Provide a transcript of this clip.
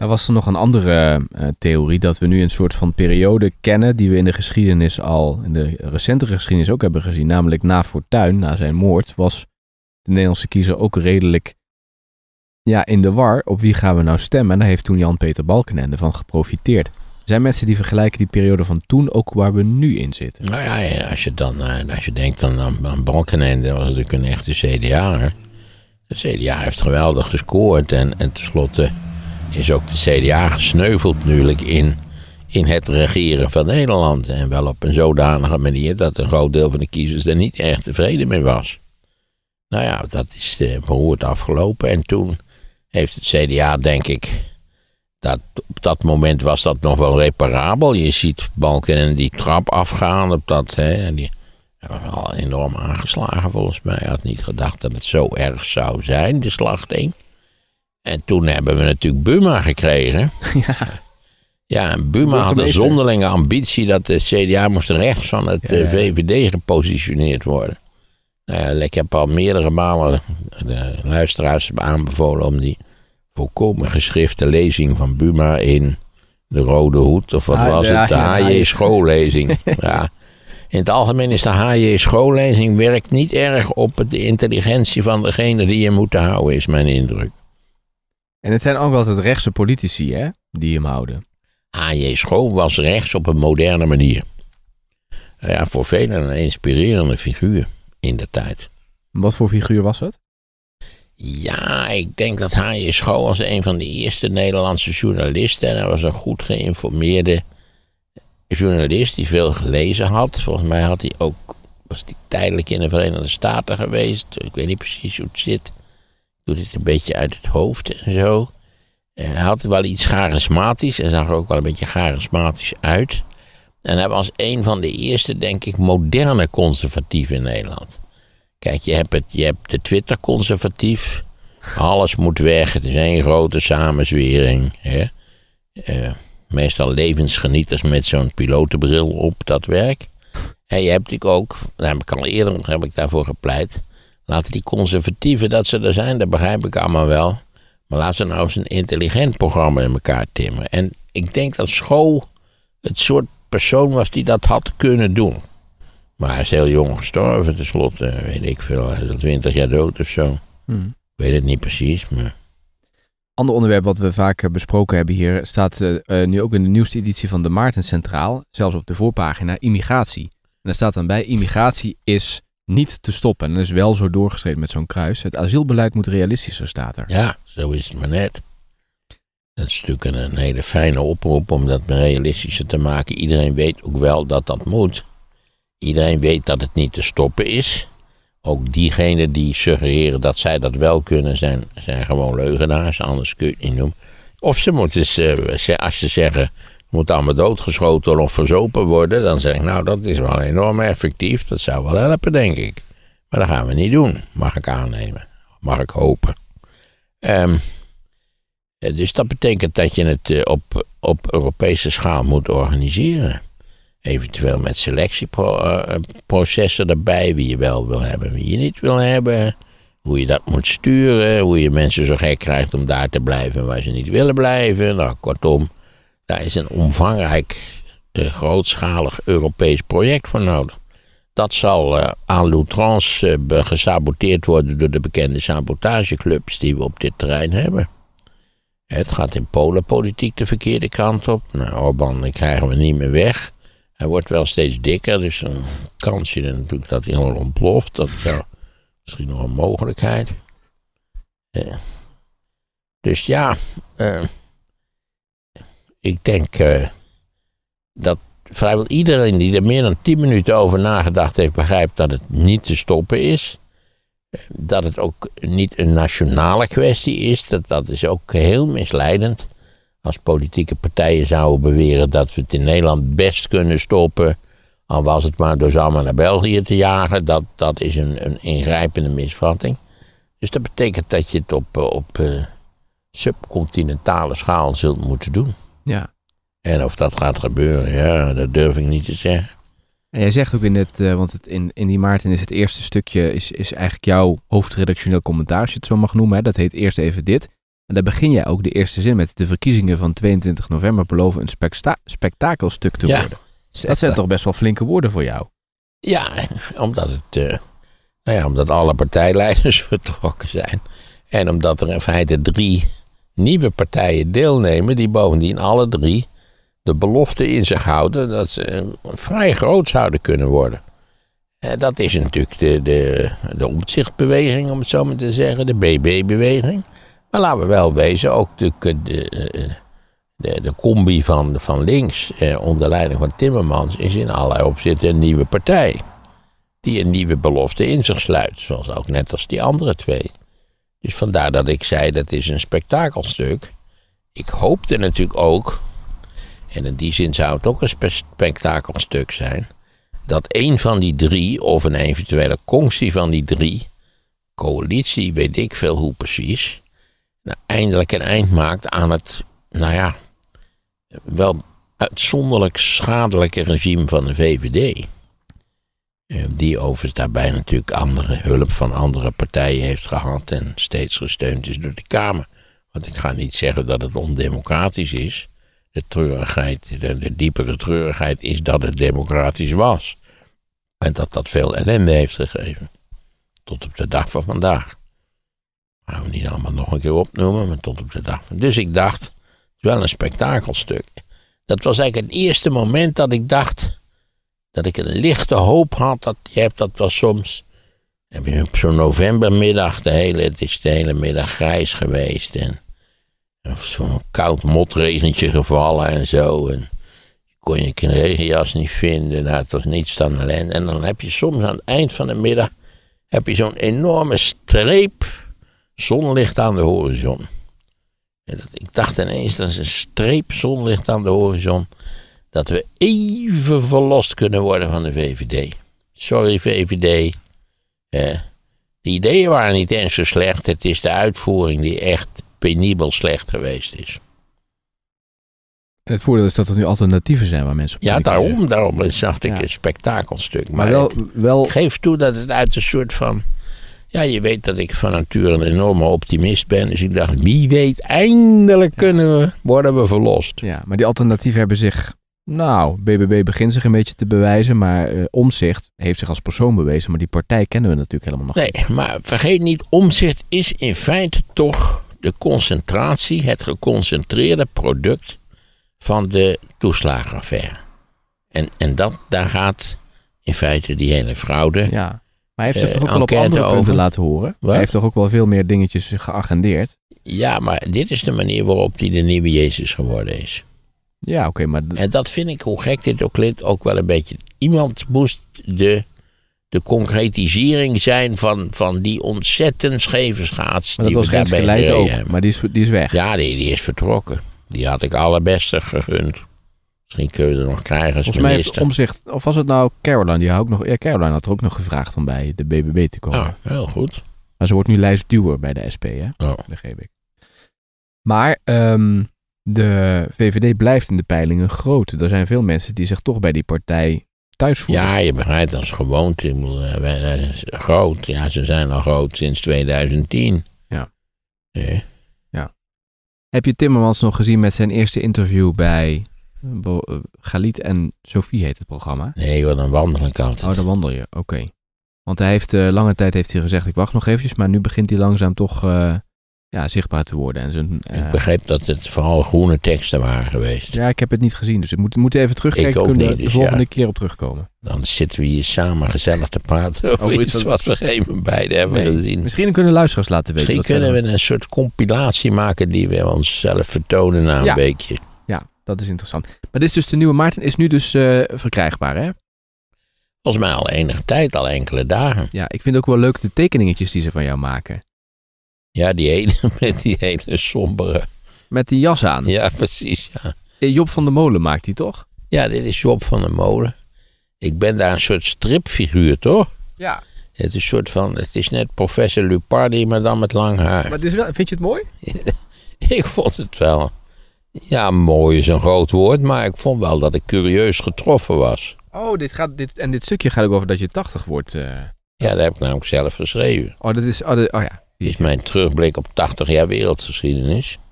Er was er nog een andere theorie dat we nu een soort van periode kennen die we in de geschiedenis in de recentere geschiedenis ook hebben gezien. Namelijk na Fortuyn, na zijn moord, was de Nederlandse kiezer ook redelijk in de war. Op wie gaan we nou stemmen? En daar heeft toen Jan-Peter Balkenende van geprofiteerd. Er zijn mensen die vergelijken die periode van toen ook waar we nu in zitten. Nou ja, als je denkt aan Balkenende, was natuurlijk een echte CDA'er. De CDA heeft geweldig gescoord en tenslotte is ook de CDA gesneuveld natuurlijk in het regeren van Nederland. En wel op een zodanige manier dat een groot deel van de kiezers er niet erg tevreden mee was. Nou ja, dat is beroerd afgelopen. En toen heeft het CDA, denk ik, op dat moment was dat nog wel reparabel. Je ziet Balkenende die trap afgaan op dat, die was al enorm aangeslagen volgens mij. Hij had niet gedacht dat het zo erg zou zijn, de slachting. En toen hebben we natuurlijk Buma gekregen. Ja, en Buma had een zonderlinge ambitie dat de CDA moest rechts van het VVD gepositioneerd worden. Ik heb al meerdere malen de luisteraars aanbevolen om die volkomen geschrifte lezing van Buma in de Rode Hoed, of wat was het, de H.J. schoollezing. Ja. In het algemeen is de H.J. schoollezing werkt niet erg op de intelligentie van degene die je moet houden, is mijn indruk. En het zijn ook altijd rechtse politici, hè, die hem houden. H.J. School was rechts op een moderne manier. Ja, voor velen een inspirerende figuur in de tijd. Wat voor figuur was het? Ja, ik denk dat H.J. School was een van de eerste Nederlandse journalisten. En hij was een goed geïnformeerde journalist die veel gelezen had. Volgens mij was hij tijdelijk in de Verenigde Staten geweest. Ik weet niet precies hoe het zit. Ik doe dit een beetje uit het hoofd en zo. Hij had wel iets charismatisch en zag er ook wel een beetje charismatisch uit. En hij was een van de eerste, denk ik, moderne conservatieven in Nederland. Kijk, je hebt de Twitter-conservatief. Alles moet weg, het is één grote samenzwering. Hè? Meestal levensgenieters met zo'n pilotenbril op dat werk. En je hebt natuurlijk ook, daar heb ik al eerder daarvoor gepleit. Laten die conservatieven dat ze er zijn, dat begrijp ik allemaal wel. Maar laten ze nou eens een intelligent programma in elkaar timmeren. En ik denk dat Schoo het soort persoon was die dat had kunnen doen. Maar hij is heel jong gestorven, tenslotte, weet ik veel, hij is al 20 jaar dood of zo. Ik weet het niet precies, maar... Ander onderwerp wat we vaak besproken hebben hier staat nu ook in de nieuwste editie van de Maarten Centraal, zelfs op de voorpagina, immigratie. En daar staat dan bij, immigratie is niet te stoppen. En dat is wel zo doorgeschreven met zo'n kruis. Het asielbeleid moet realistischer, staat er. Ja, zo is het maar net. Dat is natuurlijk een hele fijne oproep om dat realistischer te maken. Iedereen weet ook wel dat dat moet. Iedereen weet dat het niet te stoppen is. Ook diegenen die suggereren dat zij dat wel kunnen, zijn gewoon leugenaars. Anders kun je het niet noemen. Of ze moeten, als ze zeggen, moet allemaal doodgeschoten of verzopen worden. Dan zeg ik, nou, dat is wel enorm effectief. Dat zou wel helpen, denk ik. Maar dat gaan we niet doen. Mag ik aannemen. Mag ik hopen. Dus dat betekent dat je het op Europese schaal moet organiseren. Eventueel met selectieprocessen erbij. Wie je wel wil hebben, wie je niet wil hebben. Hoe je dat moet sturen. Hoe je mensen zo gek krijgt om daar te blijven waar ze niet willen blijven. Nou, kortom, daar is een omvangrijk, grootschalig Europees project voor nodig. Dat zal à l'outrance gesaboteerd worden door de bekende sabotageclubs die we op dit terrein hebben. Het gaat in Polen politiek de verkeerde kant op. Nou, Orbán krijgen we niet meer weg. Hij wordt wel steeds dikker, dus een kansje natuurlijk dat hij gewoon ontploft. Dat is misschien nog een mogelijkheid. Dus ja, ik denk dat vrijwel iedereen die er meer dan 10 minuten over nagedacht heeft, begrijpt dat het niet te stoppen is. Dat het ook niet een nationale kwestie is. Dat is ook heel misleidend. Als politieke partijen zouden beweren dat we het in Nederland best kunnen stoppen, al was het maar door ze allemaal naar België te jagen, dat is een ingrijpende misvatting. Dus dat betekent dat je het op subcontinentale schaal zult moeten doen. Ja. En of dat gaat gebeuren, ja, dat durf ik niet te zeggen. En jij zegt ook want in die Maarten is het eerste stukje is eigenlijk jouw hoofdredactioneel commentaar, als je het zo mag noemen. Hè? Dat heet Eerst even dit. En daar begin jij ook de eerste zin met: de verkiezingen van 22 november beloven een spektakelstuk te worden. Dat zijn toch best wel flinke woorden voor jou? Ja, omdat omdat alle partijleiders vertrokken zijn. En omdat er in feite 3 nieuwe partijen deelnemen, die bovendien alle 3 de belofte in zich houden dat ze vrij groot zouden kunnen worden. Dat is natuurlijk de Omtzigt-beweging, om het zo maar te zeggen, de BB-beweging. Maar laten we wel wezen, ook de combi van links, onder leiding van Timmermans, is in allerlei opzichten een nieuwe partij. Die een nieuwe belofte in zich sluit, zoals ook net als die andere 2. Dus vandaar dat ik zei, dat is een spektakelstuk. Ik hoopte natuurlijk ook, en in die zin zou het ook een spektakelstuk zijn, dat een van die 3, of een eventuele conctie van die 3, coalitie, weet ik veel hoe precies, eindelijk een eind maakt aan het, wel uitzonderlijk schadelijke regime van de VVD. Die overigens daarbij natuurlijk hulp van andere partijen heeft gehad en steeds gesteund is door de Kamer. Want ik ga niet zeggen dat het ondemocratisch is. De treurigheid, de diepere treurigheid is dat het democratisch was. En dat veel ellende heeft gegeven. Tot op de dag van vandaag. Gaan we niet allemaal nog een keer opnoemen, maar tot op de dag van. Dus ik dacht, het is wel een spektakelstuk. Dat was eigenlijk het eerste moment dat ik dacht, dat ik een lichte hoop had. Je hebt dat wel soms. Heb je op zo'n novembermiddag, het is de hele middag grijs geweest. En zo'n koud motregentje gevallen en zo. En je kon je regenjas niet vinden. Het was niets dan ellende. En dan heb je soms aan het eind van de middag zo'n enorme streep zonlicht aan de horizon. En ik dacht ineens, dat is een streep zonlicht aan de horizon, dat we even verlost kunnen worden van de VVD. Sorry VVD. De ideeën waren niet eens zo slecht. Het is de uitvoering die echt penibel slecht geweest is. En het voordeel is dat er nu alternatieven zijn waar mensen op daarom dacht ik een spektakelstuk. Maar wel geef toe dat het uit een soort van... Ja, je weet dat ik van nature een enorme optimist ben. Dus ik dacht, wie weet, eindelijk worden we verlost. Ja, maar die alternatieven hebben zich... BBB begint zich een beetje te bewijzen, maar Omtzigt heeft zich als persoon bewezen. Maar die partij kennen we natuurlijk helemaal nog niet. Nee, maar vergeet niet, Omtzigt is in feite toch de concentratie, het geconcentreerde product van de toeslagenaffaire. En daar gaat in feite die hele fraude... Ja. Maar hij heeft zich toch ook wel op andere punten laten horen? Wat? Hij heeft toch ook wel veel meer dingetjes geagendeerd? Ja, maar dit is de manier waarop hij de nieuwe Jezus geworden is. Ja, oké, maar... En dat vind ik, hoe gek dit ook klinkt, ook wel een beetje... Iemand moest de concretisering zijn van die ontzettend scheve schaats. Maar dat was Renske Leijten ook, maar die is weg. Ja, die is vertrokken. Die had ik allerbeste gegund. Misschien kunnen we er nog krijgen als volgens minister. Mij heeft Omtzigt, of was het nou Caroline? Caroline had er ook nog gevraagd om bij de BBB te komen. Oh, heel goed. Maar ze wordt nu lijstduwer bij de SP, hè? Oh. Begreep ik. Maar de VVD blijft in de peilingen groot. Er zijn veel mensen die zich toch bij die partij thuis voelen. Ja, je begrijpt, dat is gewoonte. Groot. Ja, ze zijn al groot sinds 2010. Ja. Ja. Heb je Timmermans nog gezien met zijn eerste interview bij... Galit en Sophie heet het programma. Nee, wat een wandel ik altijd. Oh, dan wandel je, oké. Want hij heeft lange tijd gezegd, ik wacht nog eventjes, maar nu begint hij langzaam toch zichtbaar te worden. En ik begreep dat het vooral groene teksten waren geweest. Ja, ik heb het niet gezien, dus we moeten even terugkijken. Ik ook niet, de volgende keer op terugkomen. Dan zitten we hier samen gezellig te praten over iets wat we geen beide hebben gezien. Misschien kunnen luisteraars laten weten. Misschien kunnen we een soort compilatie maken die we onszelf vertonen na een weekje. Ja, dat is interessant. Maar dit is dus de nieuwe Maarten, is nu dus verkrijgbaar, hè? Volgens mij al enige tijd, al enkele dagen. Ja, ik vind ook wel leuk de tekeningetjes die ze van jou maken. Ja, die ene met die hele sombere... Met die jas aan. Ja, precies, ja. Job van der Molen maakt die, toch? Ja, dit is Job van der Molen. Ik ben daar een soort stripfiguur, toch? Ja. Het is net professor Lupardi, maar dan met lang haar. Maar het is wel, vind je het mooi? Ik vond het wel... Ja, mooi is een groot woord, maar ik vond wel dat ik curieus getroffen was. Oh, dit stukje gaat ook over dat je 80 wordt. Ja, dat heb ik namelijk zelf geschreven. Oh, dat is... ja. is mijn terugblik op 80 jaar wereldgeschiedenis.